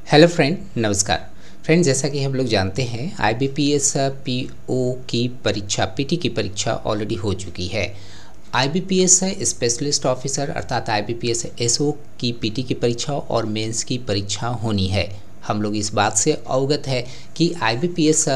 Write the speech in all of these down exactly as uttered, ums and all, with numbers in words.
Hello friend, नमस्कार friend. जैसा कि हम लोग जानते हैं I B P S P O की परीक्षा पी टी की परीक्षा ऑलरेडी हो चुकी है। I B P S specialist officer अर्थात I B P S S O की पी टी की परीक्षा और मेंस की परीक्षा होनी है। हम लोग इस बात से अवगत है कि I B P S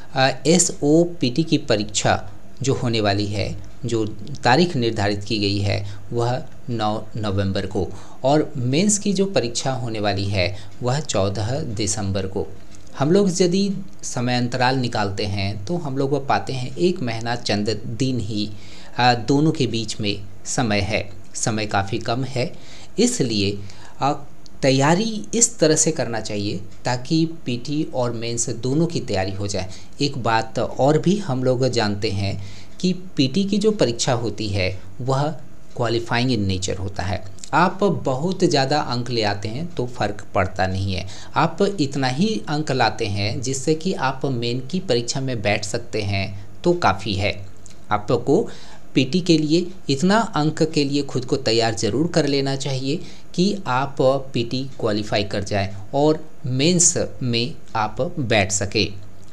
S O P T की परीक्षा जो होने वाली है, जो तारीख निर्धारित की गई है वह नौ नवंबर को, और मेंस की जो परीक्षा होने वाली है वह चौदह दिसंबर को। हम लोग यदि समय अंतराल निकालते हैं तो हम लोग वो पाते हैं एक महीना चंद दिन ही आ, दोनों के बीच में समय है। समय काफ़ी कम है, इसलिए आ, तैयारी इस तरह से करना चाहिए ताकि पीटी और मेंस दोनों की तैयारी हो जाए। एक बात और भी हम लोग जानते हैं कि पीटी की जो परीक्षा होती है वह क्वालिफाइंग इन नेचर होता है। आप बहुत ज़्यादा अंक ले आते हैं तो फ़र्क पड़ता नहीं है। आप इतना ही अंक लाते हैं जिससे कि आप मेन की परीक्षा में बैठ सकते हैं तो काफ़ी है। आपको पीटी के लिए इतना अंक के लिए खुद को तैयार ज़रूर कर लेना चाहिए कि आप पीटी क्वालिफाई कर जाएं और मेंस में आप बैठ सके।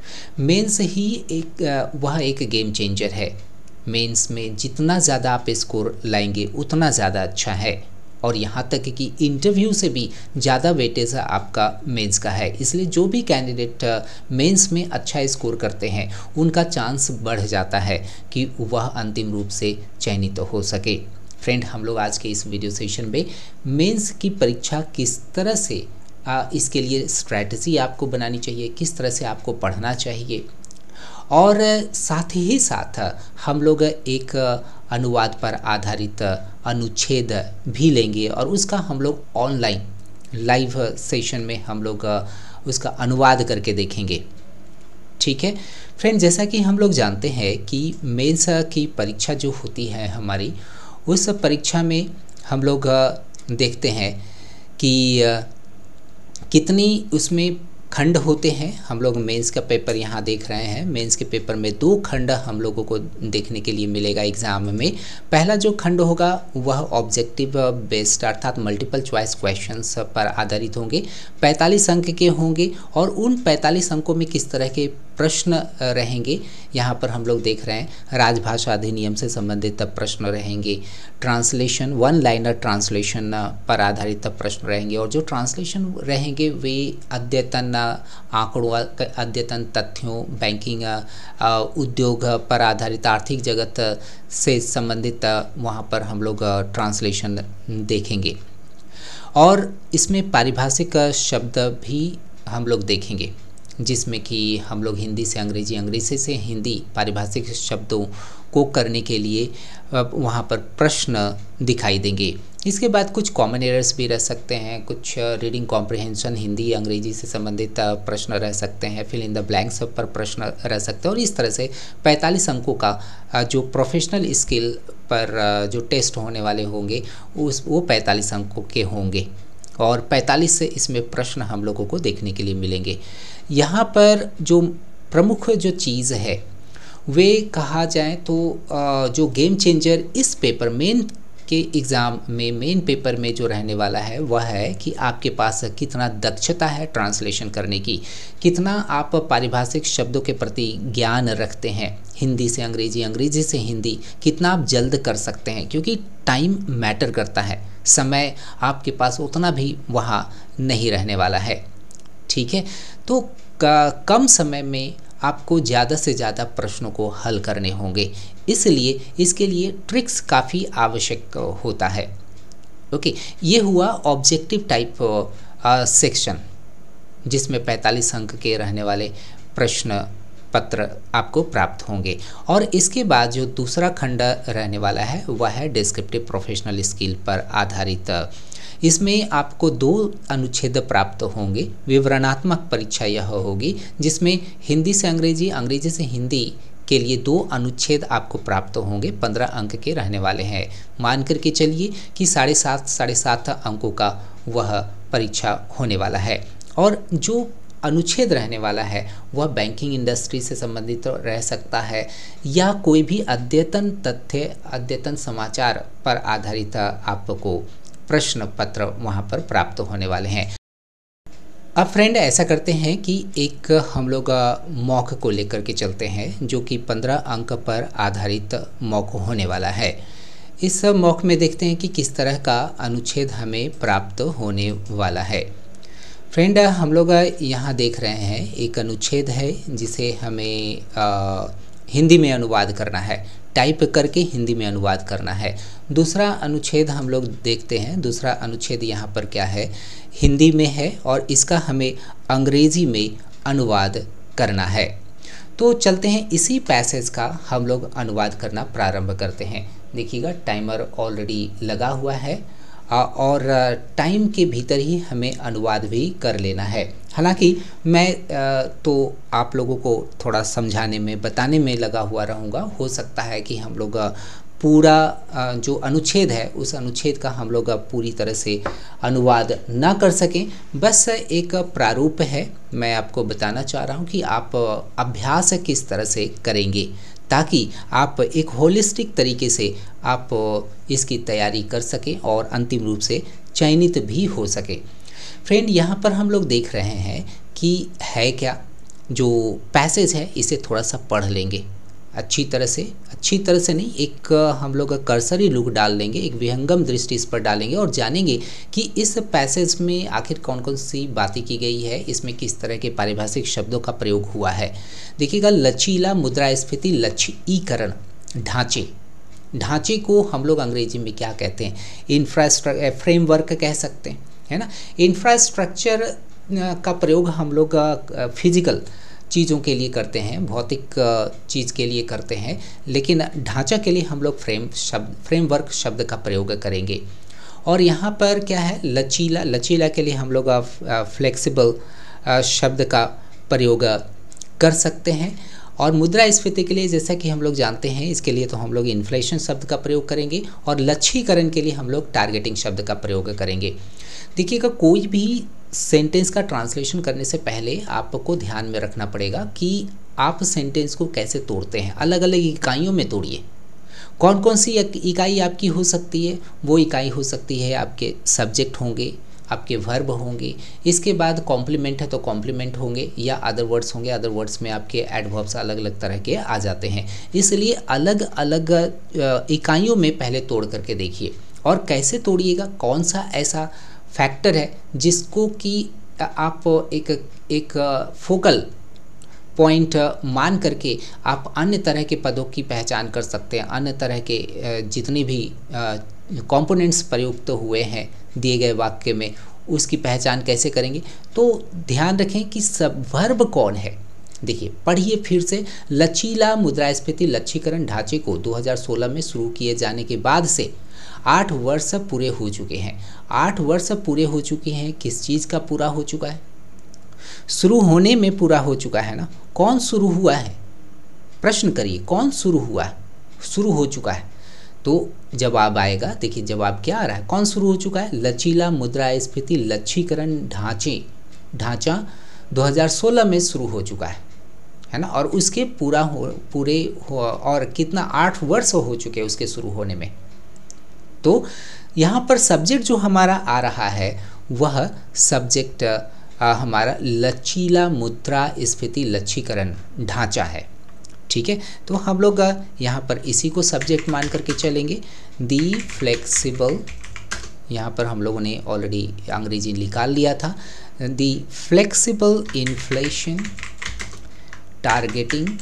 मेंस ही एक वह एक गेम चेंजर है। मेंस में जितना ज़्यादा आप स्कोर लाएंगे उतना ज़्यादा अच्छा है, और यहाँ तक कि इंटरव्यू से भी ज़्यादा वेटेज आपका मेंस का है। इसलिए जो भी कैंडिडेट मेंस में अच्छा स्कोर करते हैं उनका चांस बढ़ जाता है कि वह अंतिम रूप से चयनित तो हो सके। फ्रेंड, हम लोग आज के इस वीडियो सेशन में मेंस की परीक्षा किस तरह से आ, इसके लिए स्ट्रैटेजी आपको बनानी चाहिए, किस तरह से आपको पढ़ना चाहिए, और साथ ही साथ हम लोग एक अनुवाद पर आधारित अनुच्छेद भी लेंगे और उसका हम लोग ऑनलाइन लाइव सेशन में हम लोग उसका अनुवाद करके देखेंगे। ठीक है फ्रेंड, जैसा कि हम लोग जानते हैं कि मेंस की परीक्षा जो होती है हमारी, उस परीक्षा में हम लोग देखते हैं कि कितनी उसमें खंड होते हैं। हम लोग मेंस का पेपर यहाँ देख रहे हैं। मेंस के पेपर में दो खंड हम लोगों को देखने के लिए मिलेगा एग्ज़ाम में। पहला जो खंड होगा वह ऑब्जेक्टिव बेस्ड अर्थात मल्टीपल चॉइस क्वेश्चंस पर आधारित होंगे, पैंतालीस अंक के होंगे, और उन पैंतालीस अंकों में किस तरह के प्रश्न रहेंगे यहाँ पर हम लोग देख रहे हैं। राजभाषा अधिनियम से संबंधित प्रश्न रहेंगे, ट्रांसलेशन वन लाइनर ट्रांसलेशन पर आधारित प्रश्न रहेंगे, और जो ट्रांसलेशन रहेंगे वे अद्यतन आंकड़ों, अद्यतन तथ्यों, बैंकिंग उद्योग पर आधारित आर्थिक जगत से संबंधित वहाँ पर हम लोग ट्रांसलेशन देखेंगे, और इसमें पारिभाषिक शब्द भी हम लोग देखेंगे, जिसमें कि हम लोग हिंदी से अंग्रेजी, अंग्रेजी से हिंदी पारिभाषिक शब्दों को करने के लिए वहाँ पर प्रश्न दिखाई देंगे। इसके बाद कुछ कॉमन एरर्स भी रह सकते हैं, कुछ रीडिंग कॉम्प्रिहेंशन हिंदी अंग्रेजी से संबंधित प्रश्न रह सकते हैं, फिल इन द ब्लैंक्स पर प्रश्न रह सकते हैं, और इस तरह से पैंतालीस अंकों का जो प्रोफेशनल स्किल पर जो टेस्ट होने वाले होंगे उस वो पैंतालीस अंकों के होंगे, और पैंतालीस से इसमें प्रश्न हम लोगों को देखने के लिए मिलेंगे। यहाँ पर जो प्रमुख जो चीज़ है वे कहा जाए तो जो गेम चेंजर इस पेपर मेन के एग्ज़ाम में, मेन पेपर में जो रहने वाला है वह है कि आपके पास कितना दक्षता है ट्रांसलेशन करने की, कितना आप पारिभाषिक शब्दों के प्रति ज्ञान रखते हैं, हिंदी से अंग्रेजी, अंग्रेजी से हिंदी, कितना आप जल्द कर सकते हैं, क्योंकि टाइम मैटर करता है। समय आपके पास उतना भी वहाँ नहीं रहने वाला है। ठीक है, तो कम समय में आपको ज़्यादा से ज़्यादा प्रश्नों को हल करने होंगे, इसलिए इसके लिए ट्रिक्स काफ़ी आवश्यक होता है। ओके, ये हुआ ऑब्जेक्टिव टाइप सेक्शन, जिसमें पैंतालीस अंक के रहने वाले प्रश्न पत्र आपको प्राप्त होंगे, और इसके बाद जो दूसरा खंड रहने वाला है वह है डिस्क्रिप्टिव प्रोफेशनल स्किल पर आधारित। इसमें आपको दो अनुच्छेद प्राप्त होंगे। विवरणात्मक परीक्षा यह होगी जिसमें हिंदी से अंग्रेजी, अंग्रेजी से हिंदी के लिए दो अनुच्छेद आपको प्राप्त होंगे, पंद्रह अंक के रहने वाले हैं। मान करके चलिए कि साढ़े सात साढ़े सात अंकों का वह परीक्षा होने वाला है, और जो अनुच्छेद रहने वाला है वह बैंकिंग इंडस्ट्री से संबंधित रह सकता है, या कोई भी अद्यतन तथ्य, अद्यतन समाचार पर आधारित आपको प्रश्न पत्र वहाँ पर प्राप्त होने वाले हैं। अब फ्रेंड ऐसा करते हैं कि एक हम लोग मॉक को लेकर के चलते हैं, जो कि पंद्रह अंक पर आधारित मॉक होने वाला है। इस मॉक में देखते हैं कि किस तरह का अनुच्छेद हमें प्राप्त होने वाला है। फ्रेंड हम लोग यहाँ देख रहे हैं एक अनुच्छेद है जिसे हमें आ, हिंदी में अनुवाद करना है, टाइप करके हिंदी में अनुवाद करना है। दूसरा अनुच्छेद हम लोग देखते हैं, दूसरा अनुच्छेद यहाँ पर क्या है, हिंदी में है और इसका हमें अंग्रेजी में अनुवाद करना है। तो चलते हैं इसी पैसेज का हम लोग अनुवाद करना प्रारंभ करते हैं। देखिएगा टाइमर ऑलरेडी लगा हुआ है और टाइम के भीतर ही हमें अनुवाद भी कर लेना है। हालांकि मैं तो आप लोगों को थोड़ा समझाने में बताने में लगा हुआ रहूँगा। हो सकता है कि हम लोग पूरा जो अनुच्छेद है उस अनुच्छेद का हम लोग पूरी तरह से अनुवाद ना कर सकें, बस एक प्रारूप है। मैं आपको बताना चाह रहा हूँ कि आप अभ्यास किस तरह से करेंगे ताकि आप एक होलिस्टिक तरीके से आप इसकी तैयारी कर सकें और अंतिम रूप से चयनित भी हो सके। फ्रेंड यहाँ पर हम लोग देख रहे हैं कि है क्या, जो पैसेज है इसे थोड़ा सा पढ़ लेंगे अच्छी तरह से, अच्छी तरह से नहीं, एक हम लोग कर्सरी लुक डाल लेंगे, एक विहंगम दृष्टि इस पर डालेंगे और जानेंगे कि इस पैसेज में आखिर कौन कौन सी बातें की गई है, इसमें किस तरह के पारिभाषिक शब्दों का प्रयोग हुआ है। देखिएगा लचीला मुद्रास्फीति लचीकरण ढांचे, ढांचे को हम लोग अंग्रेजी में क्या कहते हैं, इंफ्रास्ट्रक्चर फ्रेमवर्क कह सकते हैं, है ना। इंफ्रास्ट्रक्चर का प्रयोग हम लोग फिजिकल चीज़ों के लिए करते हैं, भौतिक चीज़ के लिए करते हैं, लेकिन ढांचा के लिए हम लोग फ्रेम शब्द फ्रेमवर्क शब्द का प्रयोग करेंगे। और यहाँ पर क्या है, लचीला, लचीला के लिए हम लोग फ्लेक्सिबल शब्द का प्रयोग कर सकते हैं। और मुद्रास्फीति के लिए जैसा कि हम लोग जानते हैं, इसके लिए तो हम लोग इन्फ्लेशन शब्द का प्रयोग करेंगे और लचीकरण के लिए हम लोग टारगेटिंग शब्द का प्रयोग करेंगे। देखिएगा कोई भी सेंटेंस का ट्रांसलेशन करने से पहले आपको ध्यान में रखना पड़ेगा कि आप सेंटेंस को कैसे तोड़ते हैं। अलग अलग इकाइयों में तोड़िए। कौन कौन सी इकाई आपकी हो सकती है, वो इकाई हो सकती है आपके सब्जेक्ट होंगे, आपके वर्ब होंगे, इसके बाद कॉम्प्लीमेंट है तो कॉम्प्लीमेंट होंगे या अदर वर्ड्स होंगे। अदर वर्ड्स में आपके एडवर्ब्स अलग अलग तरह के आ जाते हैं, इसलिए अलग अलग इकाइयों में पहले तोड़ करके देखिए। और कैसे तोड़िएगा, कौन सा ऐसा फैक्टर है जिसको कि आप एक एक फोकल पॉइंट मान करके आप अन्य तरह के पदों की पहचान कर सकते हैं। अन्य तरह के जितने भी कंपोनेंट्स प्रयुक्त हुए हैं दिए गए वाक्य में, उसकी पहचान कैसे करेंगे। तो ध्यान रखें कि सब वर्ब कौन है। देखिए पढ़िए फिर से, लचीला मुद्रास्फीति लचीकरण ढांचे को दो हज़ार सोलह में शुरू किए जाने के बाद से आठ वर्ष पूरे हो चुके हैं। आठ वर्ष पूरे हो चुके हैं, किस चीज़ का पूरा हो चुका है, शुरू होने में पूरा हो चुका है ना। कौन शुरू हुआ है, प्रश्न करिए, कौन शुरू हुआ है, शुरू हो चुका है। तो जवाब आएगा, देखिए जवाब क्या आ रहा है, कौन शुरू हो चुका है, लचीला मुद्रास्फीति लचीकरण ढांचे ढांचा दो हज़ार सोलह में शुरू हो चुका है, है ना। और उसके पूरा हो पूरे हो, और कितना आठ वर्ष हो चुके हैं उसके शुरू होने में। तो यहाँ पर सब्जेक्ट जो हमारा आ रहा है वह सब्जेक्ट हमारा लचीला मुद्रास्फीति लचीकरण ढांचा है, ठीक है। तो हम लोग यहाँ पर इसी को सब्जेक्ट मान करके चलेंगे। दी फ्लेक्सिबल, यहाँ पर हम लोगों ने ऑलरेडी अंग्रेजी निकाल लिया था। The flexible inflation targeting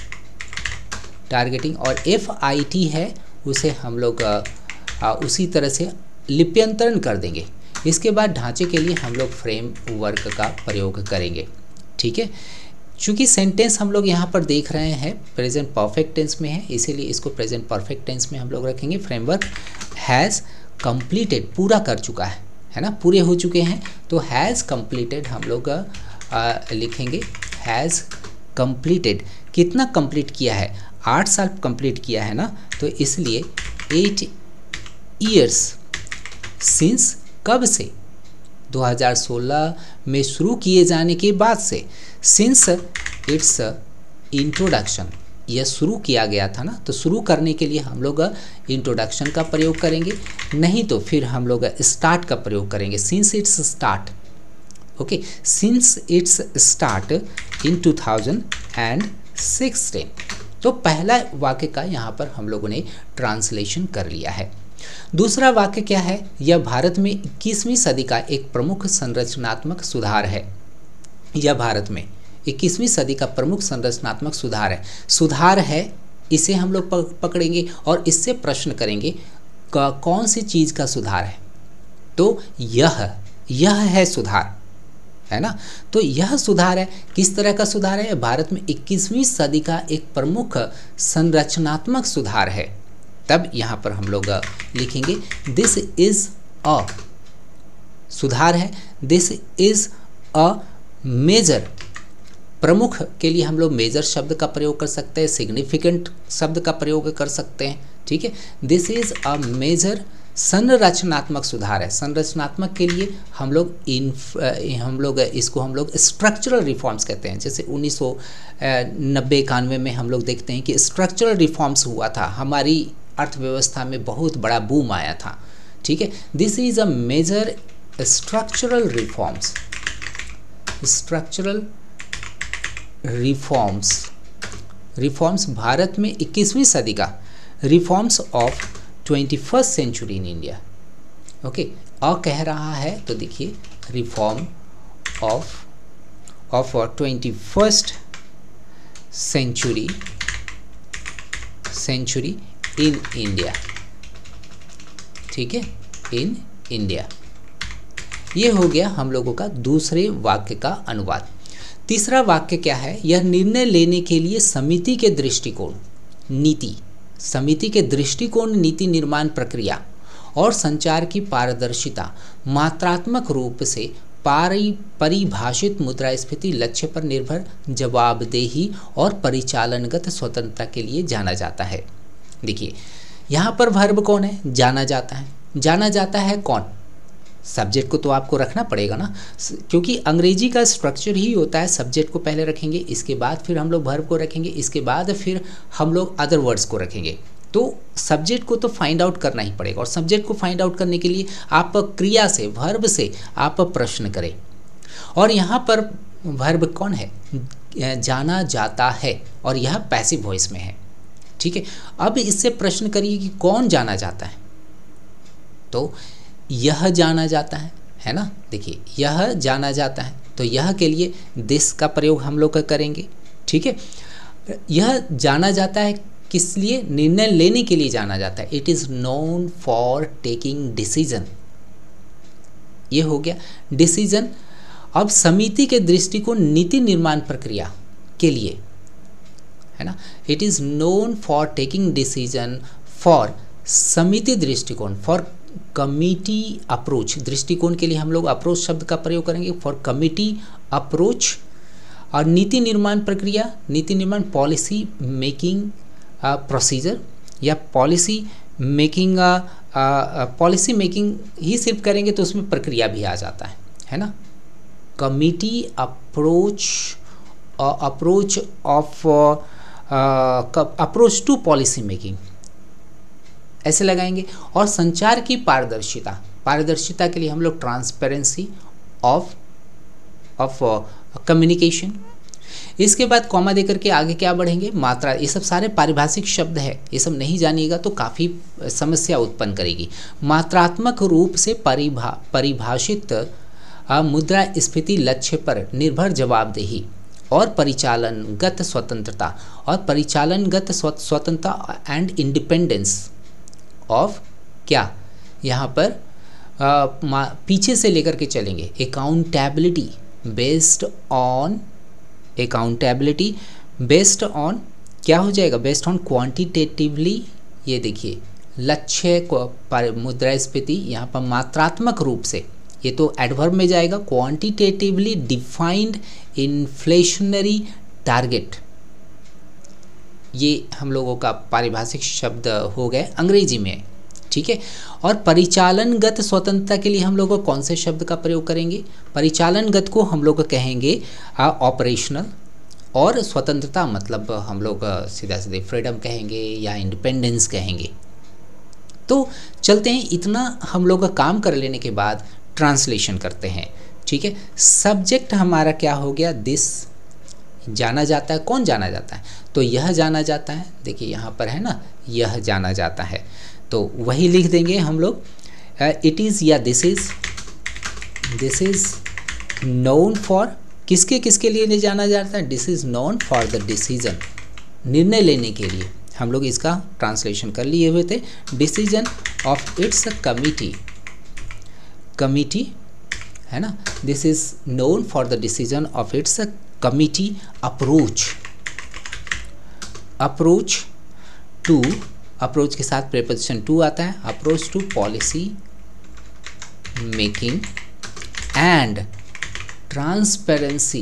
targeting और एफ आई टी है, उसे हम लोग आ, उसी तरह से लिप्यंतरण कर देंगे। इसके बाद ढांचे के लिए हम लोग फ्रेम वर्क का प्रयोग करेंगे, ठीक है। चूँकि सेंटेंस हम लोग यहाँ पर देख रहे हैं प्रेजेंट परफेक्ट टेंस में है, इसीलिए इसको प्रेजेंट परफेक्ट टेंस में हम लोग रखेंगे। फ्रेमवर्क हैज़ कंप्लीटेड, पूरा कर चुका है, है ना, पूरे हो चुके हैं। तो हैज़ कंप्लीटेड हम लोग आ, लिखेंगे, हैज़ कंप्लीटेड। कितना कंप्लीट किया है, आठ साल कंप्लीट किया है ना, तो इसलिए एट ईयर्स सिंस, कब से, दो हज़ार सोलह में शुरू किए जाने के बाद से। सिंस इट्स इंट्रोडक्शन, यह शुरू किया गया था ना, तो शुरू करने के लिए हम लोग इंट्रोडक्शन का प्रयोग करेंगे, नहीं तो फिर हम लोग स्टार्ट का प्रयोग करेंगे। Since its start, okay, since its start in two thousand sixteen. तो पहला वाक्य का यहाँ पर हम लोगों ने ट्रांसलेशन कर लिया है। दूसरा वाक्य क्या है? यह भारत में इक्कीसवीं सदी का एक प्रमुख संरचनात्मक सुधार है। यह भारत में इक्कीसवीं सदी का प्रमुख संरचनात्मक सुधार है। सुधार है, इसे हम लोग पकड़ेंगे और इससे प्रश्न करेंगे कौन सी चीज़ का सुधार है। तो यह यह है सुधार, है ना। तो यह सुधार है, किस तरह का सुधार है? भारत में इक्कीसवीं सदी का एक प्रमुख संरचनात्मक सुधार है। तब यहाँ पर हम लोग लिखेंगे दिस इज अ, सुधार है, दिस इज अ मेजर। प्रमुख के लिए हम लोग मेजर शब्द का प्रयोग कर सकते हैं, सिग्निफिकेंट शब्द का प्रयोग कर सकते हैं, ठीक है। दिस इज अ मेजर संरचनात्मक सुधार है। संरचनात्मक के लिए हम लोग इन हम लोग इसको हम लोग स्ट्रक्चरल रिफॉर्म्स कहते हैं। जैसे उन्नीस सौ नब्बे इक्यानवे में हम लोग देखते हैं कि स्ट्रक्चरल रिफॉर्म्स हुआ था, हमारी अर्थव्यवस्था में बहुत बड़ा बूम आया था, ठीक है। This is a major structural reforms, structural reforms reforms भारत में इक्कीसवीं सदी का reforms of twenty first century in India. Okay, a कह रहा है तो देखिए reform of of twenty first century century in India, ठीक है, इन इंडिया। ये हो गया हम लोगों का दूसरे वाक्य का अनुवाद। तीसरा वाक्य क्या है? यह निर्णय लेने के लिए समिति के दृष्टिकोण, नीति, समिति के दृष्टिकोण, नीति निर्माण प्रक्रिया और संचार की पारदर्शिता मात्रात्मक रूप से पारि परिभाषित मुद्रास्फीति लक्ष्य पर निर्भर जवाबदेही और परिचालनगत स्वतंत्रता के लिए जाना जाता है। देखिए यहाँ पर वर्ब कौन है? जाना जाता है। जाना जाता है कौन? सब्जेक्ट को तो आपको रखना पड़ेगा ना, क्योंकि अंग्रेजी का स्ट्रक्चर ही होता है सब्जेक्ट को पहले रखेंगे, इसके बाद फिर हम लोग वर्ब को रखेंगे, इसके बाद फिर हम लोग अदर वर्ड्स को रखेंगे। तो सब्जेक्ट को तो फाइंड आउट करना ही पड़ेगा, और सब्जेक्ट को फाइंड आउट करने के लिए आप क्रिया से, वर्ब से आप प्रश्न करें। और यहाँ पर वर्ब कौन है? जाना जाता है, और यह पैसिव वॉइस में है, ठीक है। अब इससे प्रश्न करिए कि कौन जाना जाता है, तो यह जाना जाता है, है ना। देखिए यह जाना जाता है, तो यह के लिए दिस का प्रयोग हम लोग करेंगे, ठीक है। यह जाना जाता है किस लिए? निर्णय लेने के लिए जाना जाता है। It is known for taking decision, ये हो गया डिसीजन। अब समिति के दृष्टिकोण नीति निर्माण प्रक्रिया के लिए, है ना। It is known for taking decision for समिति दृष्टिकोण, फॉर कमिटी अप्रोच। दृष्टिकोण के लिए हम लोग अप्रोच शब्द का प्रयोग करेंगे, फॉर कमिटी अप्रोच। और नीति निर्माण प्रक्रिया, नीति निर्माण पॉलिसी मेकिंग प्रोसीजर, या पॉलिसी मेकिंग पॉलिसी मेकिंग ही सिर्फ करेंगे तो उसमें प्रक्रिया भी आ जाता है, है ना। Committee approach, approach of approach to policy making, ऐसे लगाएंगे। और संचार की पारदर्शिता, पारदर्शिता के लिए हम लोग ट्रांसपेरेंसी ऑफ ऑफ कम्युनिकेशन। इसके बाद कॉमा देकर के आगे क्या बढ़ेंगे? मात्रा। ये सब सारे पारिभाषिक शब्द है, ये सब नहीं जानिएगा तो काफ़ी समस्या उत्पन्न करेगी। मात्रात्मक रूप से परिभा परिभाषित मुद्रास्फीति लक्ष्य पर निर्भर जवाबदेही और परिचालनगत स्वतंत्रता, और परिचालनगत स्वतंत्रता एंड इंडिपेंडेंस ऑफ क्या, यहाँ पर आ, पीछे से लेकर के चलेंगे। Accountability based on, accountability based on क्या हो जाएगा? Based on quantitatively. ये देखिए लक्ष्य को मुद्रास्फीति यहाँ पर मात्रात्मक रूप से, ये तो एडवर्ब में जाएगा। क्वांटिटेटिवली डिफाइंड इन्फ्लेशनरी टारगेट, ये हम लोगों का पारिभाषिक शब्द हो गए अंग्रेजी में, ठीक है। और परिचालनगत स्वतंत्रता के लिए हम लोग कौन से शब्द का प्रयोग करेंगे? परिचालनगत को हम लोग कहेंगे ऑपरेशनल, और स्वतंत्रता मतलब हम लोग सीधा सीधे फ्रीडम कहेंगे या इंडिपेंडेंस कहेंगे। तो चलते हैं, इतना हम लोग का काम कर लेने के बाद ट्रांसलेशन करते हैं। ठीक है। सब्जेक्ट हमारा क्या हो गया, दिस जाना जाता है, कौन जाना जाता है, तो यह जाना जाता है, देखिए यहाँ पर है ना, यह जाना जाता है, तो वही लिख देंगे हम लोग, इट इज़ या this is, this is known for, किसके किसके लिए नहीं जाना जाता है, this is known for the decision, निर्णय लेने के लिए, हम लोग इसका ट्रांसलेशन कर लिए हुए थे, decision of its committee, committee है ना, this is known for the decision of its committee approach, approach to, approach के साथ प्रीपोजिशन टू आता है, approach to policy making and transparency,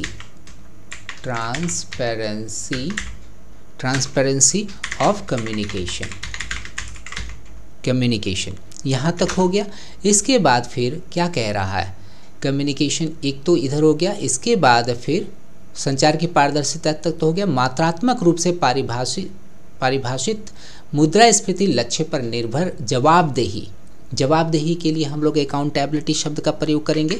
transparency transparency of communication, communication यहाँ तक हो गया। इसके बाद फिर क्या कह रहा है, कम्युनिकेशन एक तो इधर हो गया, इसके बाद फिर संचार की पारदर्शिता तक तो हो गया, मात्रात्मक रूप से परिभाषित परिभाषित मुद्रास्फीति लक्ष्य पर निर्भर जवाबदेही, जवाबदेही के लिए हम लोग अकाउंटेबिलिटी शब्द का प्रयोग करेंगे,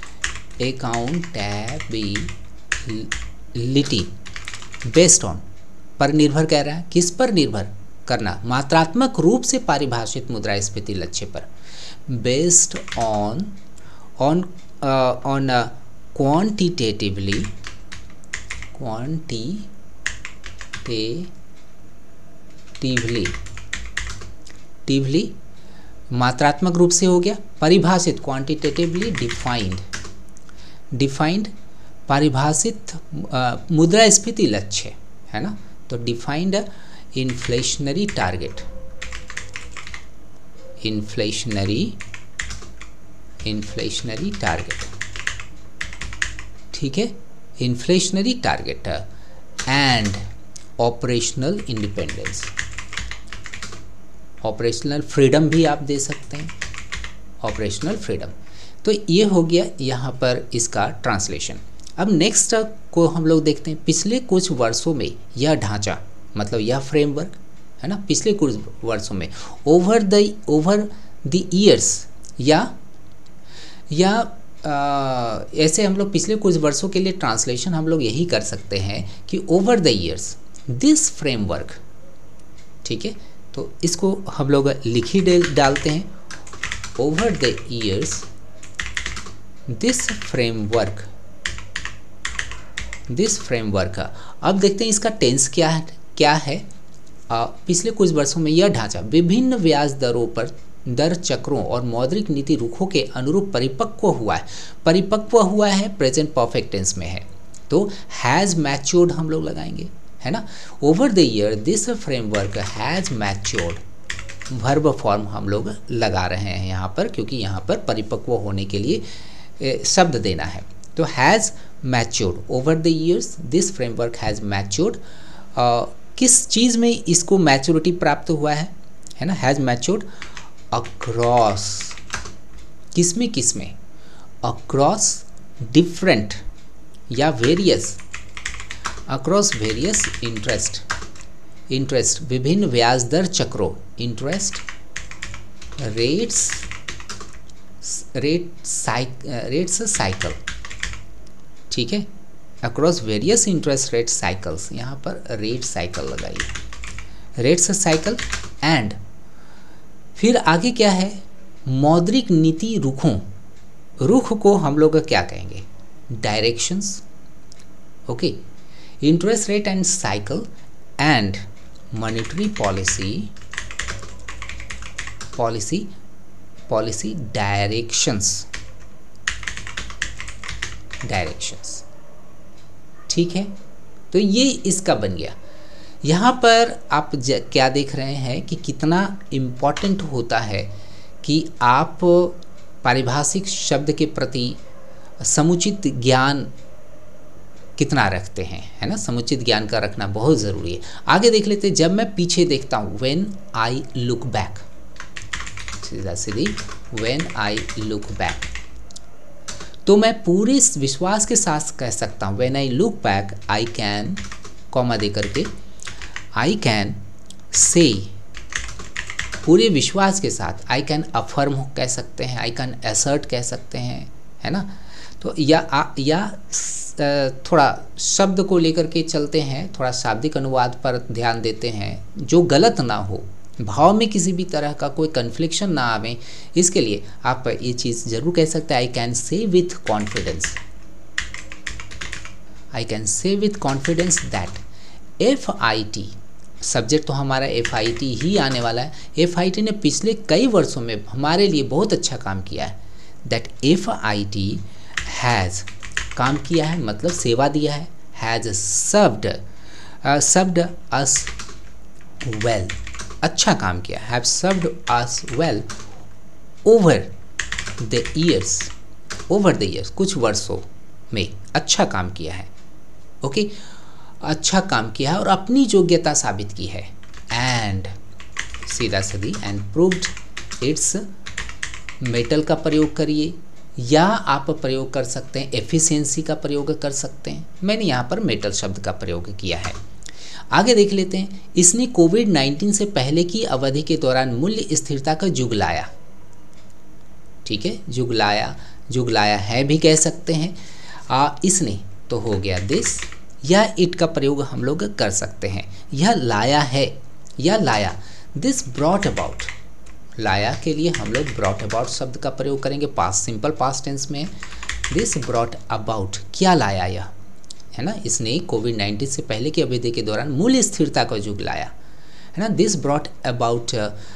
अकाउंटेबिलिटी बेस्ड ऑन, पर निर्भर कह रहा है, किस पर निर्भर करना, मात्रात्मक रूप से परिभाषित मुद्रास्फीति लक्ष्य पर, based on on on quantitatively, quantitatively टिवली मात्रात्मक रूप से हो गया, परिभाषित क्वांटिटेटिवली डिफाइंड, डिफाइंड परिभाषित मुद्रास्फीति लक्ष्य है ना, तो defined inflationary target, inflationary inflationary target, ठीक है, inflationary target and operational independence, operational freedom भी आप दे सकते हैं, ऑपरेशनल फ्रीडम। तो ये हो गया यहाँ पर इसका ट्रांसलेशन। अब नेक्स्ट को हम लोग देखते हैं, पिछले कुछ वर्षों में यह ढांचा, मतलब यह फ्रेमवर्क है ना, पिछले कुछ वर्षों में, over the over the years, या या आ, ऐसे हम लोग पिछले कुछ वर्षों के लिए ट्रांसलेशन हम लोग यही कर सकते हैं कि over the years this framework, ठीक है, तो इसको हम लोग लिख ही डालते हैं, over the years this framework, this framework. अब देखते हैं इसका टेंस क्या है, क्या है, आ, पिछले कुछ वर्षों में यह ढांचा विभिन्न ब्याज दरों पर दर चक्रों और मौद्रिक नीति रुखों के अनुरूप परिपक्व हुआ है, परिपक्व हुआ है प्रेजेंट परफेक्ट टेंस में है, तो हैज़ मैच्योर्ड हम लोग लगाएंगे, है ना, over the year this framework has matured, verb form हम लोग लगा रहे हैं यहाँ पर, क्योंकि यहाँ पर परिपक्व होने के लिए शब्द देना है, तो has matured, over the years this framework has matured, किस चीज़ में इसको मैच्योरिटी प्राप्त हुआ है, है ना, हैज़ मैच्योर्ड अक्रॉस, किसमें किसमें, अक्रॉस डिफरेंट या various, across various interest, interest विभिन्न ब्याज दर चक्रों, interest rates, rate cycle rates cycle, ठीक है, across various interest rate cycles, यहाँ पर रेट साइकिल लगाइए, रेट्स साइकिल एंड फिर आगे क्या है, मौद्रिक नीति रुखों, रुख को हम लोग क्या कहेंगे, directions, okay, interest rate and cycle and monetary policy, policy policy directions, directions, ठीक है, तो ये इसका बन गया। यहाँ पर आप क्या देख रहे हैं कि कितना इम्पॉर्टेंट होता है कि आप पारिभाषिक शब्द के प्रति समुचित ज्ञान कितना रखते हैं, है ना, समुचित ज्ञान का रखना बहुत ज़रूरी है। आगे देख लेते हैं, जब मैं पीछे देखता हूँ, व्हेन आई लुक बैक, सीधा सीधी व्हेन आई लुक बैक, तो मैं पूरे विश्वास के साथ कह सकता हूँ, when I look back I can, comma दे करके, आई कैन से, पूरे विश्वास के साथ, आई कैन अफर्म कह सकते हैं, आई कैन असर्ट कह सकते हैं, है ना, तो या आ, या थोड़ा शब्द को लेकर के चलते हैं, थोड़ा शाब्दिक अनुवाद पर ध्यान देते हैं जो गलत ना हो, भाव में किसी भी तरह का कोई कन्फ्लिक्शन ना आवे, इसके लिए आप ये चीज़ ज़रूर कह सकते हैं, I can say with confidence, I can say with confidence that F I T, subject तो हमारा एफ आई टी ही आने वाला है, एफ आई टी ने पिछले कई वर्षों में हमारे लिए बहुत अच्छा काम किया है। That F I T has, काम किया है मतलब सेवा दिया है, has served served us well, अच्छा काम किया, have served us well over the years, over the years, कुछ वर्षों में अच्छा काम किया है। Okay okay? अच्छा काम किया है और अपनी योग्यता साबित की है। एंड सीधा सदी एंड प्रूव्ड इट्स, मेटल का प्रयोग करिए या आप प्रयोग कर सकते हैं एफिशिएंसी का प्रयोग कर सकते हैं, मैंने यहाँ पर मेटल शब्द का प्रयोग किया है। आगे देख लेते हैं, इसने कोविड नाइन्टीन से पहले की अवधि के दौरान मूल्य स्थिरता का युग लाया। ठीक है, युग लाया, युग लाया है भी कह सकते हैं। आ, इसने तो हो गया दिस, या इट का प्रयोग हम लोग कर सकते हैं, यह लाया है या लाया, दिस ब्रॉट अबाउट, लाया के लिए हम लोग ब्रॉट अबाउट शब्द का प्रयोग करेंगे, पास्ट सिंपल पास्ट टेंस में, दिस ब्रॉट अबाउट, क्या लाया यह, है ना, इसने कोविड नाइन्टीन से पहले की अवधि के दौरान मूल्य स्थिरता का युग लाया, है ना। This brought about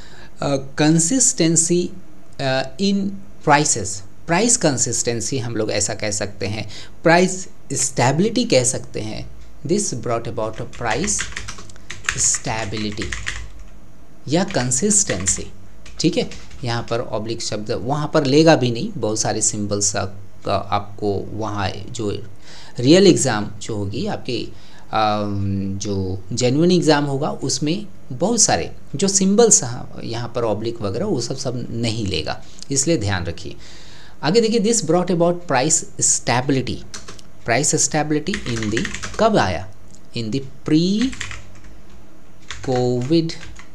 consistency in prices, price consistency हम लोग ऐसा कह सकते हैं, प्राइस स्टेबिलिटी कह सकते हैं, this brought about price stability या कंसिस्टेंसी। ठीक है, यहाँ पर ऑब्लिक शब्द वहाँ पर लेगा भी नहीं, बहुत सारे सिंबल्स आपको वहाँ जो रियल एग्ज़ाम जो होगी आपकी जो जेन्युइन एग्ज़ाम होगा उसमें बहुत सारे जो सिंबल्स यहाँ पर ऑब्लिक वगैरह वो सब सब नहीं लेगा, इसलिए ध्यान रखिए। आगे देखिए, this brought about price stability, price stability in the, कब आया, in the pre COVID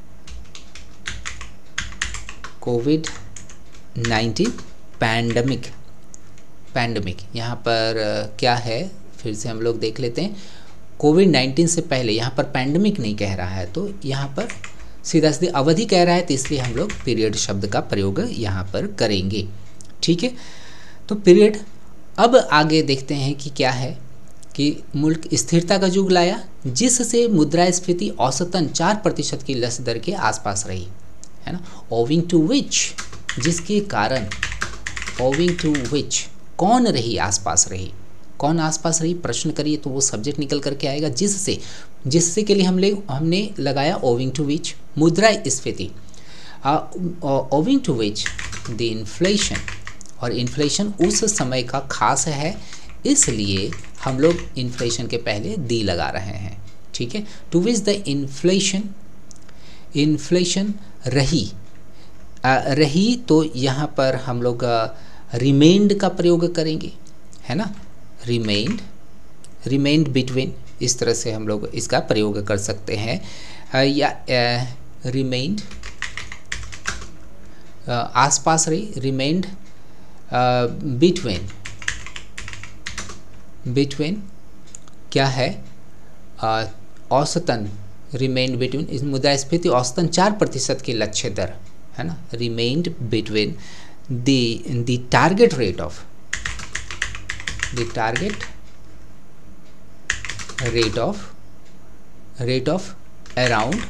COVID nineteen pandemic, pandemic यहाँ पर क्या है फिर से हम लोग देख लेते हैं, कोविड नाइन्टीन से पहले, यहाँ पर पैंडमिक नहीं कह रहा है तो यहाँ पर सीधा सीधा अवधि कह रहा है, तो इसलिए हम लोग पीरियड शब्द का प्रयोग यहाँ पर करेंगे। ठीक है, तो पीरियड। अब आगे देखते हैं कि क्या है कि मुल्क स्थिरता का युग लाया जिससे मुद्रास्फीति औसतन चार प्रतिशत की लक्ष्य दर के आसपास रही, है ना, ओविंग टू विच, जिसके कारण, ओविंग टू विच, कौन रही, आसपास रही, कौन आसपास रही, प्रश्न करिए तो वो सब्जेक्ट निकल करके आएगा, जिससे, जिससे के लिए हम ले हमने लगाया ओविंग टू विच, मुद्रास्फीति, owing to which the inflation, और इन्फ्लेशन उस समय का खास है इसलिए हम लोग इन्फ्लेशन के पहले दी लगा रहे हैं। ठीक है, to which the inflation, inflation रही, आ, रही तो यहाँ पर हम लोग रिमेंड का प्रयोग करेंगे, है ना, रिमेंड, रिमेंड बिटवीन, इस तरह से हम लोग इसका प्रयोग कर सकते हैं, आ, या रिमेंड आसपास रही, रिमेंड बिटवीन, बिटवीन क्या है, uh, औसतन, रिमेंड बिटवीन, इस मुद्रास्फीति औसतन चार प्रतिशत की लक्ष्य दर, है ना, remained between the the target rate of, the target rate of, rate of around,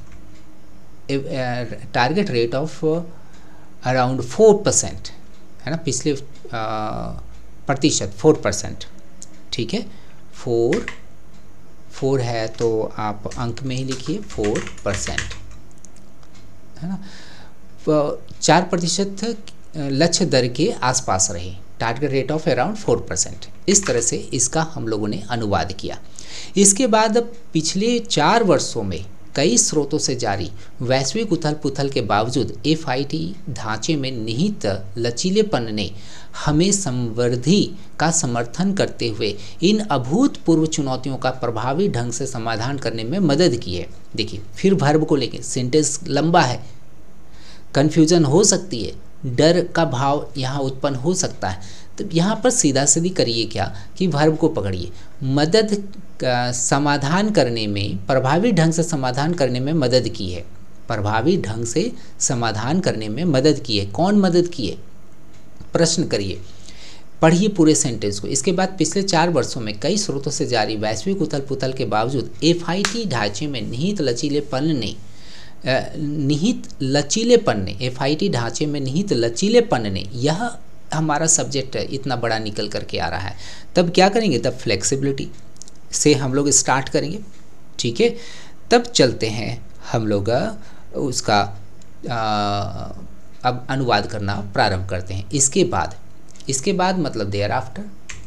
target rate of around four percent, है ना, पिछले प्रतिशत फोर परसेंट। ठीक है, फोर, फोर है तो आप अंक में ही लिखिए फोर परसेंट, है ना, चार प्रतिशत लक्ष्य दर के आसपास रहे, target rate of around four percent, इस तरह से इसका हम लोगों ने अनुवाद किया। इसके बाद पिछले चार वर्षों में कई स्रोतों से जारी वैश्विक उथल पुथल के बावजूद एफ आई टी ढांचे में निहित लचीलेपन ने हमें समृद्धि का समर्थन करते हुए इन अभूतपूर्व चुनौतियों का प्रभावी ढंग से समाधान करने में मदद की है। देखिए, फिर वर्ब को लेके सेंटेंस लंबा है, कन्फ्यूजन हो सकती है, डर का भाव यहाँ उत्पन्न हो सकता है, तो यहाँ पर सीधा सीधी करिए क्या कि वर्ब को पकड़िए, मदद का समाधान करने में, प्रभावी ढंग से समाधान करने में मदद की है, प्रभावी ढंग से समाधान करने में मदद की है। कौन मदद की है? प्रश्न करिए, पढ़िए पूरे सेंटेंस को। इसके बाद पिछले चार वर्षों में कई स्रोतों से जारी वैश्विक उथल पुथल के बावजूद एफआईटी ढांचे में निहित लचीलेपन ने निहित लचीलेपन ने एफआईटी ढांचे में निहित लचीलेपन ने यह हमारा सब्जेक्ट इतना बड़ा निकल करके आ रहा है। तब क्या करेंगे? तब फ्लेक्सिबिलिटी से हम लोग स्टार्ट करेंगे, ठीक है। तब चलते हैं हम लोग उसका आ, अब अनुवाद करना प्रारंभ करते हैं। इसके बाद इसके बाद मतलब देयर आफ्टर,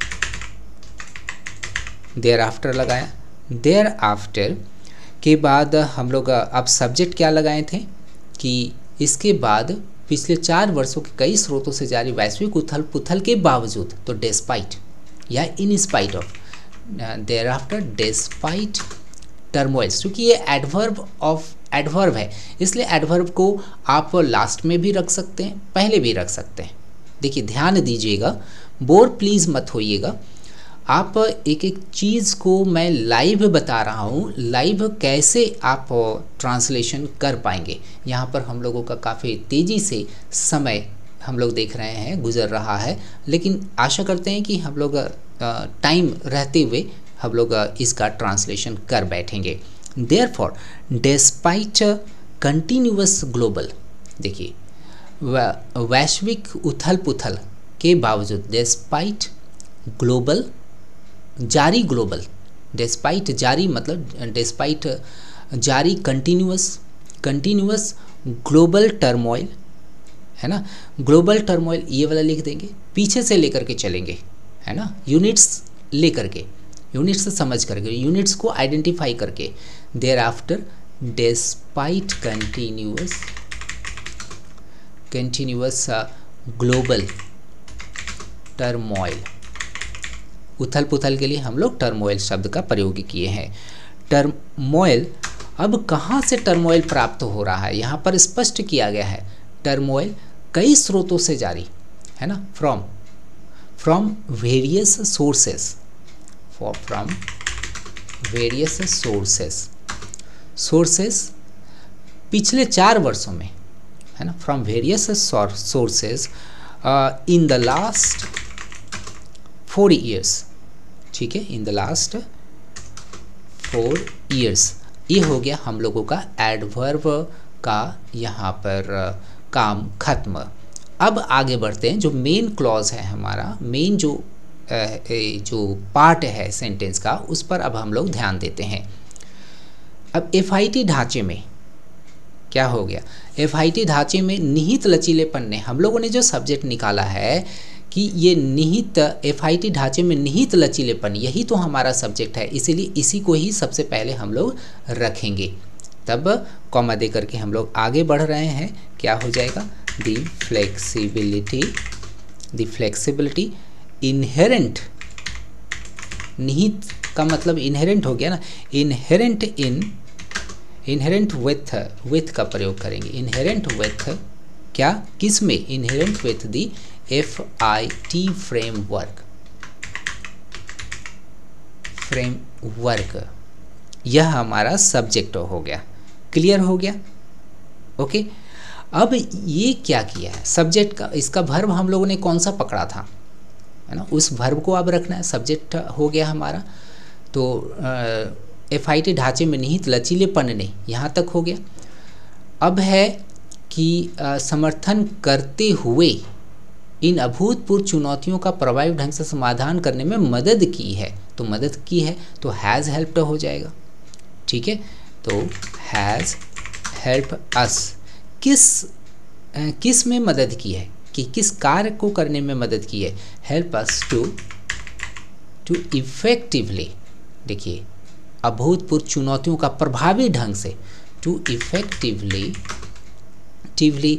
देयर आफ्टर लगाया। देयर आफ्टर के बाद हम लोग अब सब्जेक्ट क्या लगाए थे कि इसके बाद पिछले चार वर्षों के कई स्रोतों से जारी वैश्विक उथल पुथल के बावजूद, तो डेस्पाइट या in spite of, thereafter despite turmoils, क्योंकि ये एडवर्ब ऑफ एडवर्ब है, इसलिए एडवर्ब को आप लास्ट में भी रख सकते हैं, पहले भी रख सकते हैं। देखिए ध्यान दीजिएगा, बोर प्लीज़ मत होइएगा। आप एक एक चीज़ को मैं लाइव बता रहा हूँ, लाइव कैसे आप ट्रांसलेशन कर पाएंगे। यहाँ पर हम लोगों का काफ़ी तेज़ी से समय हम लोग देख रहे हैं गुजर रहा है, लेकिन आशा करते हैं कि हम लोग टाइम रहते हुए हम लोग इसका ट्रांसलेशन कर बैठेंगे। देयरफॉर डेस्पाइट कंटिन्यूअस ग्लोबल, देखिए वैश्विक उथल पुथल के बावजूद, डेस्पाइट ग्लोबल, जारी ग्लोबल, डेस्पाइट जारी मतलब डेस्पाइट जारी कंटिन्यूअस, कंटिन्यूअस ग्लोबल टर्मोइल, है ना। ग्लोबल टर्मोइल ये वाला लिख देंगे, पीछे से लेकर के चलेंगे, है ना, यूनिट्स लेकर के, यूनिट्स से समझ करके, यूनिट्स को आइडेंटिफाई करके। Thereafter despite continuous continuous global turmoil, उथल पुथल के लिए हम लोग टर्मोइल शब्द का प्रयोग किए हैं। टर्मोइल, अब कहाँ से टर्मोइल प्राप्त हो रहा है यहाँ पर स्पष्ट किया गया है। टर्मोइल कई स्रोतों से जारी, है ना, from from various sources, from various sources, sources पिछले चार वर्षों में, है ना, from various sources in the last four years, ठीक है, in the last four years. ये हो गया हम लोगों का एडवर्ब का यहाँ पर uh, काम खत्म। अब आगे बढ़ते हैं, जो मेन क्लॉज है हमारा, मेन जो uh, जो पार्ट है सेंटेंस का, उस पर अब हम लोग ध्यान देते हैं। अब एफआईटी ढांचे में क्या हो गया? एफआईटी ढांचे में निहित लचीलेपन ने, हम लोगों ने जो सब्जेक्ट निकाला है कि ये निहित एफआईटी ढांचे में निहित लचीलेपन, यही तो हमारा सब्जेक्ट है, इसीलिए इसी को ही सबसे पहले हम लोग रखेंगे। तब कॉमा दे करके हम लोग आगे बढ़ रहे हैं। क्या हो जाएगा? The flexibility, the flexibility inherent, निहित का मतलब इनहेरेंट हो गया ना, inherent in, inherent with, with का प्रयोग करेंगे। इनहेरेंट विथ क्या, किस में? Inherent with the F I T framework, framework, यह हमारा सब्जेक्ट हो गया। क्लियर हो गया? ओके। अब ये क्या किया है सब्जेक्ट का, इसका वर्ब हम लोगों ने कौन सा पकड़ा था, है ना, उस वर्ब को अब रखना है। सब्जेक्ट हो गया हमारा, तो एफ आई टी ढांचे में निहित लचीलेपन ने, यहाँ तक हो गया। अब है कि आ, समर्थन करते हुए इन अभूतपूर्व चुनौतियों का प्रभावी ढंग से समाधान करने में मदद की है, तो मदद की है तो हैज़ हेल्प्ड हो जाएगा, ठीक है। तो हैज़ हेल्प अस, किस किस में मदद की है, कि किस कार्य को करने में मदद की है? Help us to to effectively, देखिए अभूतपूर्व चुनौतियों का प्रभावी ढंग से, टू इफेक्टिवली टिवली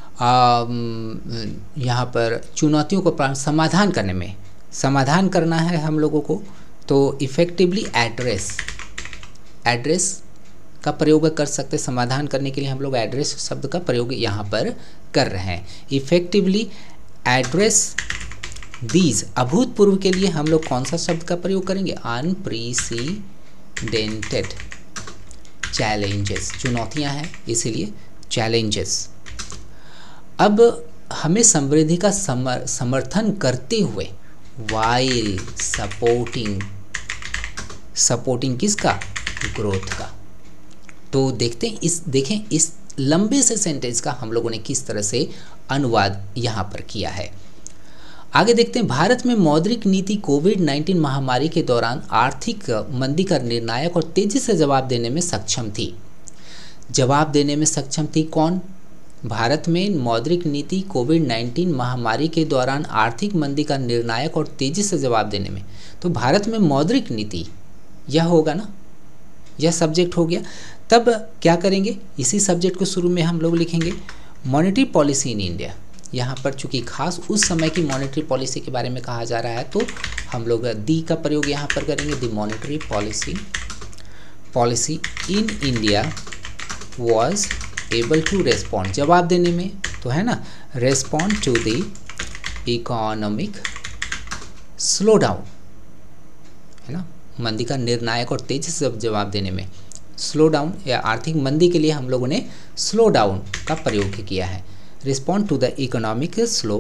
यहाँ पर चुनौतियों को समाधान करने में, समाधान करना है हम लोगों को, तो इफ़ेक्टिवली एड्रेस, एड्रेस का प्रयोग कर सकते, समाधान करने के लिए हम लोग एड्रेस शब्द का प्रयोग यहाँ पर कर रहे हैं। इफ़ेक्टिवली एड्रेस दीज अभूतपूर्व के लिए हम लोग कौन सा शब्द का प्रयोग करेंगे? अनप्रेसिडेंटेड चैलेंजेस, चुनौतियां हैं इसीलिए चैलेंजेस। अब हमें समृद्धि का समर, समर्थन करते हुए वाइल सपोर्टिंग, सपोर्टिंग किसका? ग्रोथ का। तो देखते हैं इस देखें इस लंबे से सेंटेंस का हम लोगों ने किस तरह से अनुवाद यहाँ पर किया है। आगे देखते हैं, भारत में मौद्रिक नीति कोविड नाइन्टीन महामारी के दौरान आर्थिक मंदी का निर्णायक और तेजी से जवाब देने में सक्षम थी। जवाब देने में सक्षम थी कौन? भारत में मौद्रिक नीति कोविड नाइन्टीन महामारी के दौरान आर्थिक मंदी का निर्णायक और तेजी से जवाब देने में, तो भारत में मौद्रिक नीति यह होगा ना, यह सब्जेक्ट हो गया। तब क्या करेंगे? इसी सब्जेक्ट को शुरू में हम लोग लिखेंगे मॉनेटरी पॉलिसी इन इंडिया। यहाँ पर चूंकि खास उस समय की मॉनेटरी पॉलिसी के बारे में कहा जा रहा है तो हम लोग दी का प्रयोग यहाँ पर करेंगे। The monetary policy policy in India was able to respond, जवाब देने में तो है ना, respond to the economic slowdown, है ना, मंदी का निर्णायक और तेजी से जवाब देने में। स्लो डाउन या आर्थिक मंदी के लिए हम लोगों ने स्लो डाउन का प्रयोग किया है। Respond to the economic slow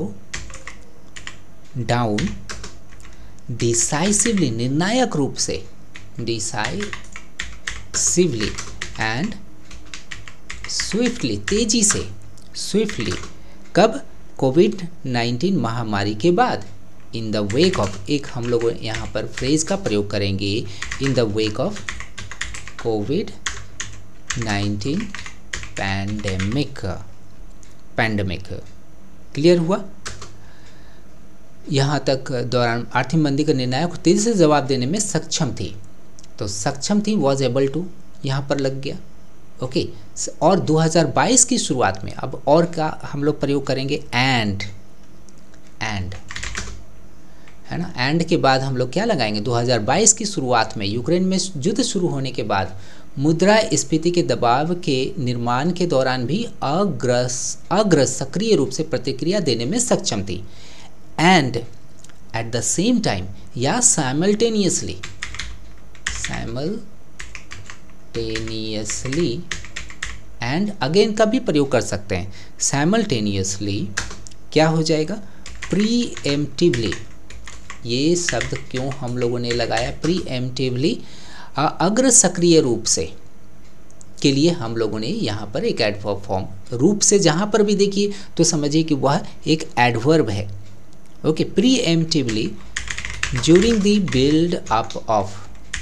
down decisively, निर्णायक रूप से, डिसाइसिवली एंड स्विफ्टली, तेजी से, स्विफ्टली। कब? कोविड नाइन्टीन महामारी के बाद। इन द वेक ऑफ, एक हम लोग यहाँ पर फ्रेज का प्रयोग करेंगे, in the wake of COVID nineteen pandemic, pandemic. क्लियर हुआ? यहाँ तक दौरान आर्थिक मंदी का निर्णायक तेजी से जवाब देने में सक्षम थी, तो सक्षम थी वॉज एबल टू यहाँ पर लग गया। ओके, और दो हज़ार बाईस की शुरुआत में अब और का हम लोग प्रयोग करेंगे, एंड, एंड, है ना, एंड के बाद हम लोग क्या लगाएंगे? दो हज़ार बाईस की शुरुआत में यूक्रेन में युद्ध शुरू होने के बाद मुद्रास्फीति के दबाव के निर्माण के दौरान भी अग्रस अग्र सक्रिय रूप से प्रतिक्रिया देने में सक्षम थी। And at the same time या साइमल्टेनियसली, साइमल्टेनियसली एंड अगेन का भी प्रयोग कर सकते हैं। साइमल्टेनियसली क्या हो जाएगा? प्रीएम्प्टिवली, ये शब्द क्यों हम लोगों ने लगाया? प्रीएम्प्टिवली, अग्र सक्रिय रूप से के लिए हम लोगों ने यहाँ पर एक एडवर्ब फॉर्म रूप से, जहाँ पर भी देखिए तो समझिए कि वह एक एडवर्ब है। Okay, preemptively during the build up of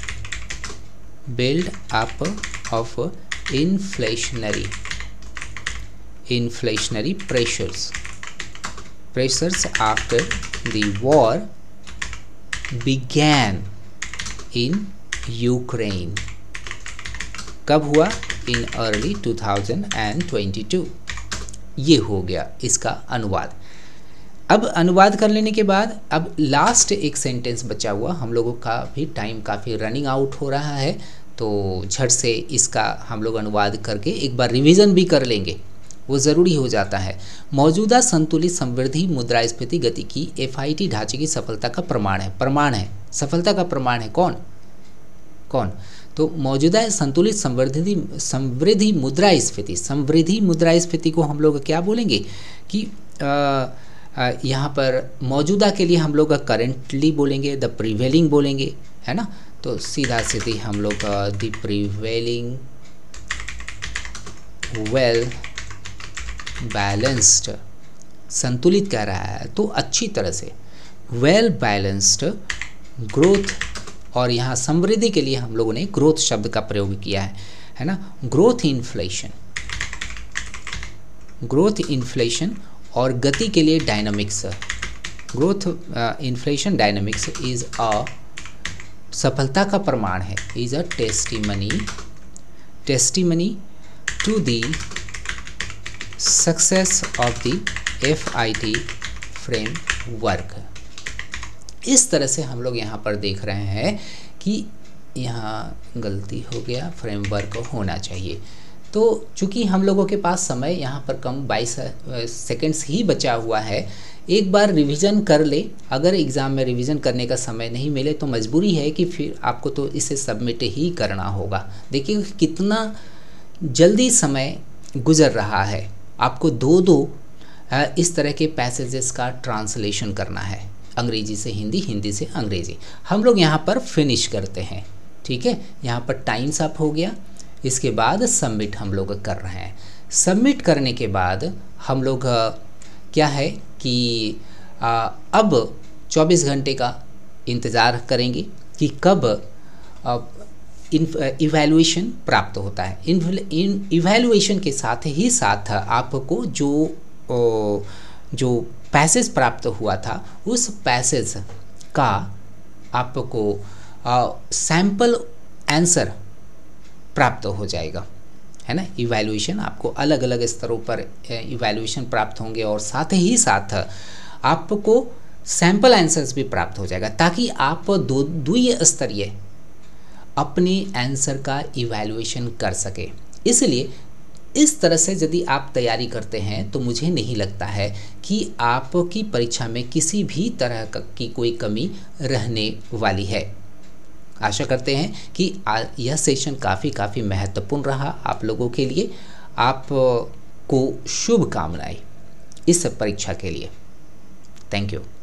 build up of inflationary inflationary pressures pressures after the war began in Ukraine. कब हुआ? In early two thousand twenty two. ये हो गया इसका अनुवाद। अब अनुवाद कर लेने के बाद अब लास्ट एक सेंटेंस बचा हुआ, हम लोगों का भी टाइम काफ़ी रनिंग आउट हो रहा है, तो झट से इसका हम लोग अनुवाद करके एक बार रिवीजन भी कर लेंगे, वो ज़रूरी हो जाता है। मौजूदा संतुलित समृद्धि मुद्रास्फीति गति की एफ आई टी ढांचे की सफलता का प्रमाण है। प्रमाण है, सफलता का प्रमाण है। कौन कौन? तो मौजूदा संतुलित समृद्धि समृद्धि मुद्रास्फीति, समृद्धि मुद्रास्फीति को हम लोग क्या बोलेंगे कि यहाँ पर मौजूदा के लिए हम लोग करेंटली बोलेंगे, द प्रिवेलिंग बोलेंगे, है ना। तो सीधा सीधी हम लोग द प्रिवेलिंग वेल बैलेंस्ड, संतुलित कह रहा है तो अच्छी तरह से, वेल बैलेंस्ड ग्रोथ, और यहाँ समृद्धि के लिए हम लोगों ने ग्रोथ शब्द का प्रयोग किया है, है ना। ग्रोथ इन्फ्लेशन, ग्रोथ इन्फ्लेशन, और गति के लिए dynamics, growth inflation dynamics is a, सफलता का प्रमाण है, is a testimony testimony to the success of the F I T framework. इस तरह से हम लोग यहाँ पर देख रहे हैं कि यहाँ गलती हो गया, फ्रेमवर्क होना चाहिए। तो चूंकि हम लोगों के पास समय यहाँ पर कम बाईस सेकंड्स ही बचा हुआ है, एक बार रिवीजन कर ले। अगर एग्ज़ाम में रिवीजन करने का समय नहीं मिले तो मजबूरी है कि फिर आपको तो इसे सबमिट ही करना होगा। देखिए कितना जल्दी समय गुजर रहा है। आपको दो दो इस तरह के पैसेजेस का ट्रांसलेशन करना है, अंग्रेजी से हिंदी, हिंदी से अंग्रेजी। हम लोग यहाँ पर फिनिश करते हैं, ठीक है। यहाँ पर टाइम्स अप हो गया, इसके बाद सबमिट हम लोग कर रहे हैं। सबमिट करने के बाद हम लोग क्या है कि आ, अब चौबीस घंटे का इंतज़ार करेंगे कि कब इवैल्यूएशन प्राप्त होता है। इन इवैल्यूएशन के साथ ही साथ आपको जो ओ, जो पैसेज प्राप्त हुआ था उस पैसेज का आपको सैम्पल आंसर प्राप्त हो जाएगा, है ना। इवैल्यूएशन आपको अलग अलग स्तरों पर इवैल्यूएशन प्राप्त होंगे और साथ ही साथ आपको सैम्पल आंसर्स भी प्राप्त हो जाएगा, ताकि आप दो द्वितीय स्तरीय अपने आंसर का इवैल्यूएशन कर सके। इसलिए इस तरह से यदि आप तैयारी करते हैं तो मुझे नहीं लगता है कि आपकी परीक्षा में किसी भी तरह की कोई कमी रहने वाली है। आशा करते हैं कि यह सेशन काफ़ी काफ़ी महत्वपूर्ण रहा आप लोगों के लिए। आपको शुभकामनाएं इस परीक्षा के लिए। Thank you.